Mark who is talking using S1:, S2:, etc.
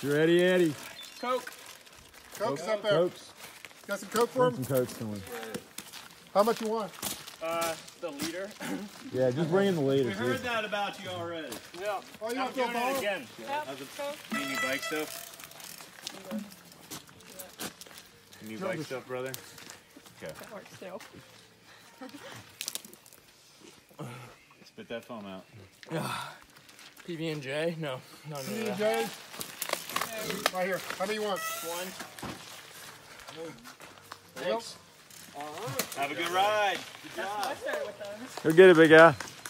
S1: You ready, Eddie?
S2: Coke.
S3: Coke's up there.
S1: Cokes.
S3: Got some Coke for him?
S1: Some Cokes going.
S3: How much you want?
S2: The leader.
S1: Yeah, just bring in the leader.
S4: We heard that about you already.
S2: Yeah.
S3: Oh, you
S2: I'm
S3: want to
S2: doing it again.
S5: Yep.
S4: Need any bike stuff? Any bike stuff, brother? Okay.
S5: That works too.
S4: Spit that foam out.
S2: PB&J? No. No, no.
S3: J. Right here. How many you want?
S2: One.
S3: Thanks.
S4: Have a good ride. Good job.
S5: I started with those.
S1: Go get it, big guy.